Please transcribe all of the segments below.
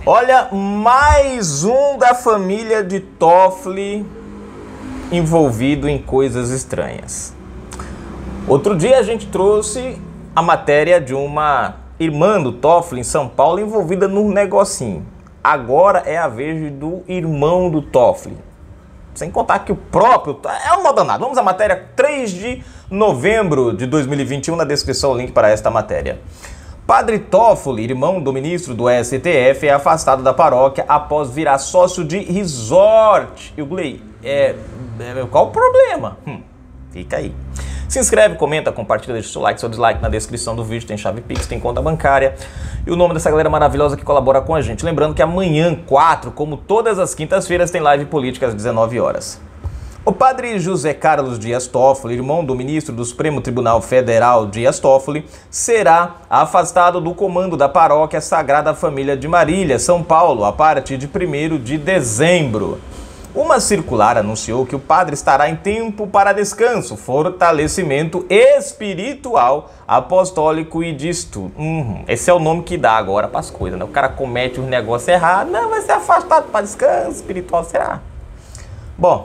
Olha, mais um da família de Toffoli envolvido em coisas estranhas. Outro dia a gente trouxe a matéria de uma irmã do Toffoli em São Paulo envolvida num negocinho. Agora é a vez do irmão do Toffoli. Sem contar que o próprio... É um mal danado. Vamos à matéria 3 de novembro de 2021, na descrição o link para esta matéria. Padre Toffoli, irmão do ministro do STF, é afastado da paróquia após virar sócio de resort. Eu falei, qual o problema? Fica aí. Se inscreve, comenta, compartilha, deixa o seu like, seu dislike na descrição do vídeo, tem chave Pix, tem conta bancária e o nome dessa galera maravilhosa que colabora com a gente. Lembrando que amanhã, 4, como todas as quintas-feiras, tem live política às 19 horas. O padre José Carlos Dias Toffoli, irmão do ministro do Supremo Tribunal Federal Dias Toffoli, será afastado do comando da paróquia Sagrada Família de Marília, São Paulo, a partir de 1º de dezembro. Uma circular anunciou que o padre estará em tempo para descanso, fortalecimento espiritual, apostólico e disto. Esse é o nome que dá agora para as coisas, né? O cara comete um negócio errado, não, vai ser afastado para descanso espiritual, será? Bom,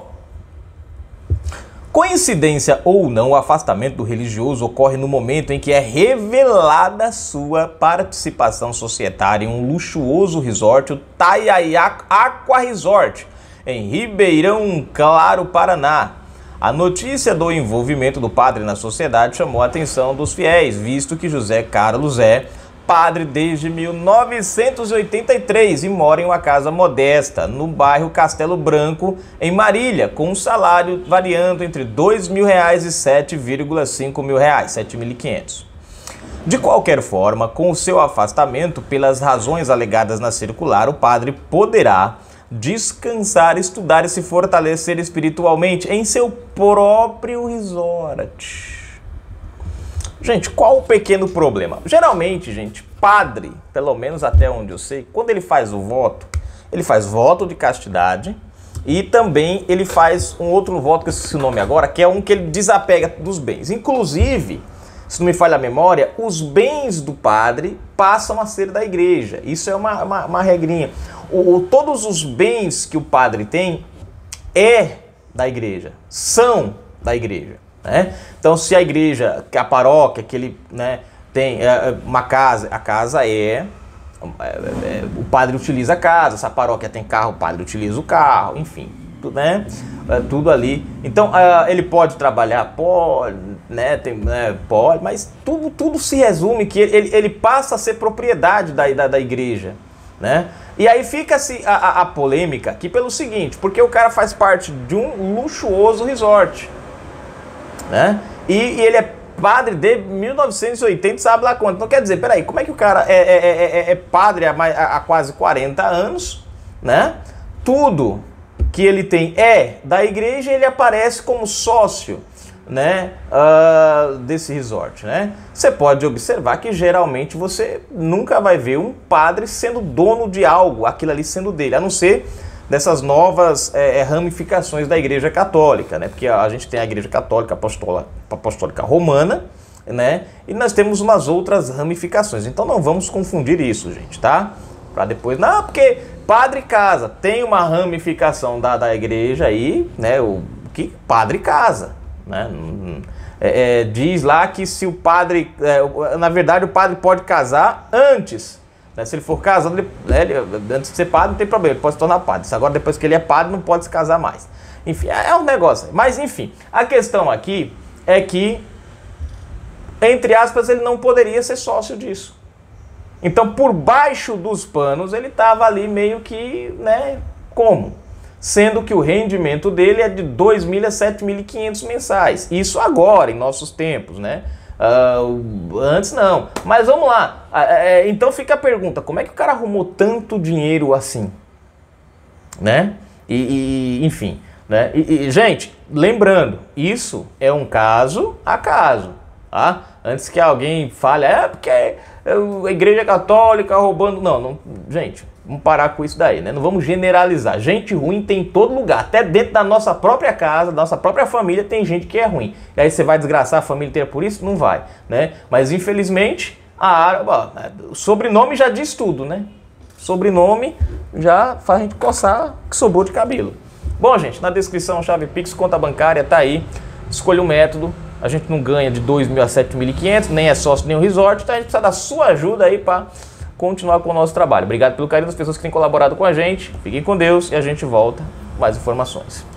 coincidência ou não, o afastamento do religioso ocorre no momento em que é revelada sua participação societária em um luxuoso resort, o Taiaiá Aqua Resort, em Ribeirão Claro, Paraná. A notícia do envolvimento do padre na sociedade chamou a atenção dos fiéis, visto que José Carlos é padre desde 1983 e mora em uma casa modesta, no bairro Castelo Branco, em Marília, com um salário variando entre R$ 2.000 e R$ 7,5 mil, R$ 7.500. De qualquer forma, com o seu afastamento, pelas razões alegadas na circular, o padre poderá descansar, estudar e se fortalecer espiritualmente em seu próprio resort. Gente, qual o pequeno problema? Geralmente, gente, padre, pelo menos até onde eu sei, quando ele faz voto de castidade e também ele faz um outro voto, que eu esqueci o nome agora, que é um que ele desapega dos bens. Inclusive, se não me falha a memória, os bens do padre passam a ser da igreja. Isso é uma regrinha. Todos os bens que o padre tem é da igreja, são da igreja. Né? Então, se a igreja, que a paróquia, que ele, né, tem uma casa, a casa o padre utiliza a casa. Se a paróquia tem carro, o padre utiliza o carro, enfim, né? Tudo ali. Então, ele pode trabalhar, pode, né? Pode, mas tudo se resume que ele passa a ser propriedade da igreja, né? E aí fica-se a polêmica aqui pelo seguinte, porque o cara faz parte de um luxuoso resort, né? E ele é padre de 1980, sabe lá quanto. Então quer dizer, peraí, como é que o cara é padre há quase 40 anos, né? Tudo que ele tem é da igreja e ele aparece como sócio, né, desse resort, né? Você pode observar que geralmente você nunca vai ver um padre sendo dono de algo, aquilo ali sendo dele, a não ser dessas novas ramificações da Igreja Católica, né? Porque a gente tem a Igreja Católica Apostólica Romana, né? E nós temos umas outras ramificações. Então não vamos confundir isso, gente, tá? Para depois, não, porque padre casa, tem uma ramificação da igreja aí, né? O que padre casa, né? Diz lá que se o padre, na verdade o padre pode casar antes. Se ele for casado, antes de ser padre, não tem problema, ele pode se tornar padre. Agora, depois que ele é padre, não pode se casar mais. Enfim, é um negócio. Mas, enfim, a questão aqui é que, entre aspas, ele não poderia ser sócio disso. Então, por baixo dos panos, ele estava ali meio que, né, como? Sendo que o rendimento dele é de 2.000 a 7.500 mensais. Isso agora, em nossos tempos, né? Antes não, mas vamos lá. Então fica a pergunta, como é que o cara arrumou tanto dinheiro assim, né? Enfim, né? Gente, lembrando, isso é um caso a caso, tá? Antes que alguém fale, porque a Igreja Católica roubando, não, gente, vamos parar com isso daí, né? Não vamos generalizar. Gente ruim tem em todo lugar. Até dentro da nossa própria casa, da nossa própria família, tem gente que é ruim. E aí você vai desgraçar a família inteira por isso? Não vai, né? Mas infelizmente, o sobrenome já diz tudo, né? sobrenome já faz a gente coçar que sobrou de cabelo. Bom, gente, na descrição, chave Pix, conta bancária, tá aí. Escolha o método. A gente não ganha de 2.000 a 7.500, nem é sócio, nem o resort, então a gente precisa da sua ajuda aí para continuar com o nosso trabalho. Obrigado pelo carinho das pessoas que têm colaborado com a gente. Fiquem com Deus e a gente volta com mais informações.